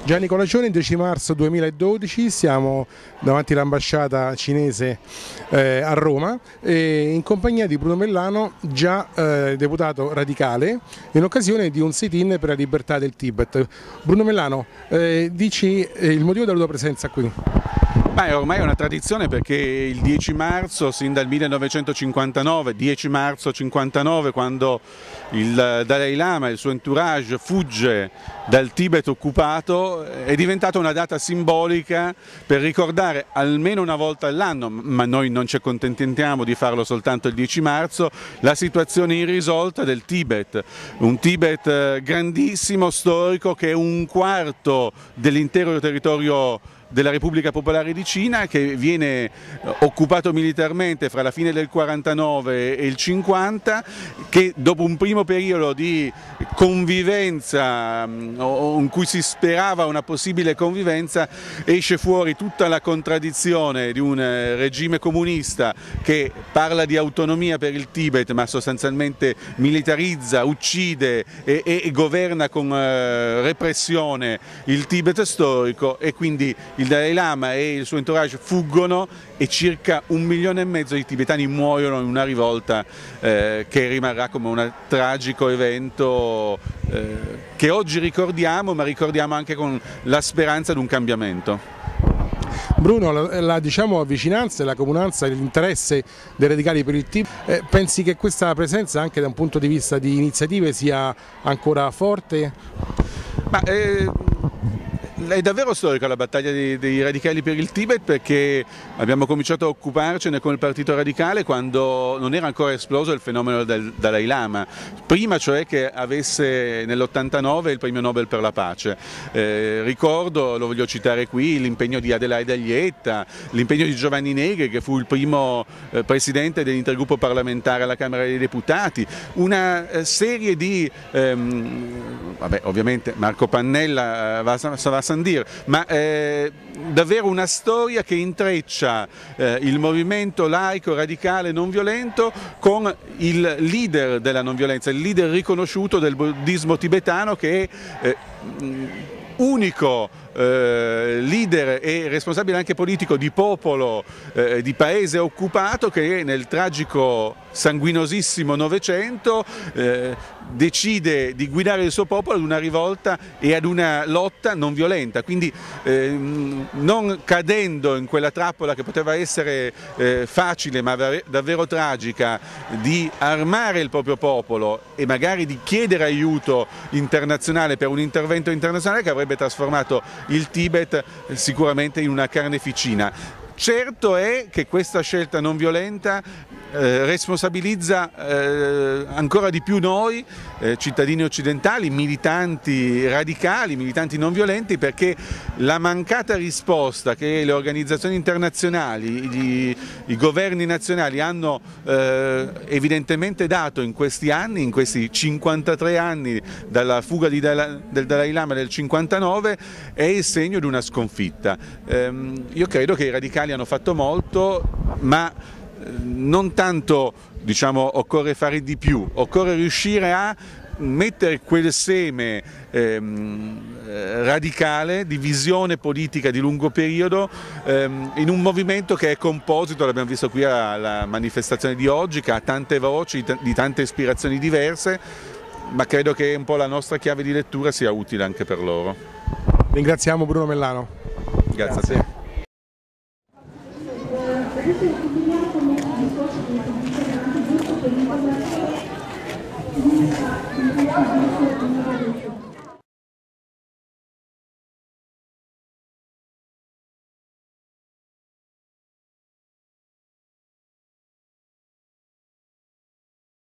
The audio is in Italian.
Gianni Colacione, il 10 marzo 2012, siamo davanti all'ambasciata cinese a Roma in compagnia di Bruno Mellano, già deputato radicale, in occasione di un sit-in per la libertà del Tibet. Bruno Mellano, dici il motivo della tua presenza qui? Ormai è una tradizione, perché il 10 marzo, sin dal 1959, 10 marzo 59, quando il Dalai Lama e il suo entourage fugge dal Tibet occupato, è diventata una data simbolica per ricordare almeno una volta all'anno, ma noi non ci accontentiamo di farlo soltanto il 10 marzo, la situazione irrisolta del Tibet. Un Tibet grandissimo, storico, che è un quarto dell'intero territorio della Repubblica Popolare di Cina, che viene occupato militarmente fra la fine del 49 e il 50, che dopo un primo periodo di convivenza in cui si sperava una possibile convivenza, esce fuori tutta la contraddizione di un regime comunista che parla di autonomia per il Tibet ma sostanzialmente militarizza, uccide e governa con repressione il Tibet storico, e quindi il Dalai Lama e il suo entourage fuggono e circa 1,5 milioni di tibetani muoiono in una rivolta che rimarrà come un tragico evento che oggi ricordiamo, ma ricordiamo anche con la speranza di un cambiamento. Bruno, la vicinanza, la comunanza e l'interesse dei radicali per il Tibet, pensi che questa presenza anche da un punto di vista di iniziative sia ancora forte? È davvero storica la battaglia dei radicali per il Tibet, perché abbiamo cominciato a occuparcene con il Partito Radicale quando non era ancora esploso il fenomeno del Dalai Lama, prima cioè che avesse nell'89 il premio Nobel per la pace. Ricordo, lo voglio citare qui, l'impegno di Adelaide Aglietta, l'impegno di Giovanni Negri, che fu il primo presidente dell'intergruppo parlamentare alla Camera dei Deputati, una serie di, ovviamente Marco Pannella va a San dire, ma davvero una storia che intreccia il movimento laico, radicale, non violento con il leader della non violenza, il leader riconosciuto del buddismo tibetano, che è unico leader e responsabile anche politico di popolo di paese occupato, che nel tragico sanguinosissimo Novecento decide di guidare il suo popolo ad una rivolta e ad una lotta non violenta, quindi non cadendo in quella trappola che poteva essere facile ma davvero tragica, di armare il proprio popolo e magari di chiedere aiuto internazionale per un intervento internazionale che avrebbe trasformato il Tibet sicuramente in una carneficina. Certo è che questa scelta non violenta responsabilizza ancora di più noi, cittadini occidentali, militanti radicali, militanti non violenti, perché la mancata risposta che le organizzazioni internazionali, i governi nazionali hanno evidentemente dato in questi anni, in questi 53 anni dalla fuga del Dalai Lama del 59, è il segno di una sconfitta. Io credo che i radicali hanno fatto molto, ma non tanto, occorre fare di più, occorre riuscire a mettere quel seme radicale di visione politica di lungo periodo in un movimento che è composito, l'abbiamo visto qui alla manifestazione di oggi, che ha tante voci, di tante ispirazioni diverse, ma credo che un po' la nostra chiave di lettura sia utile anche per loro. Ringraziamo Bruno Mellano. Grazie a te. Thank you.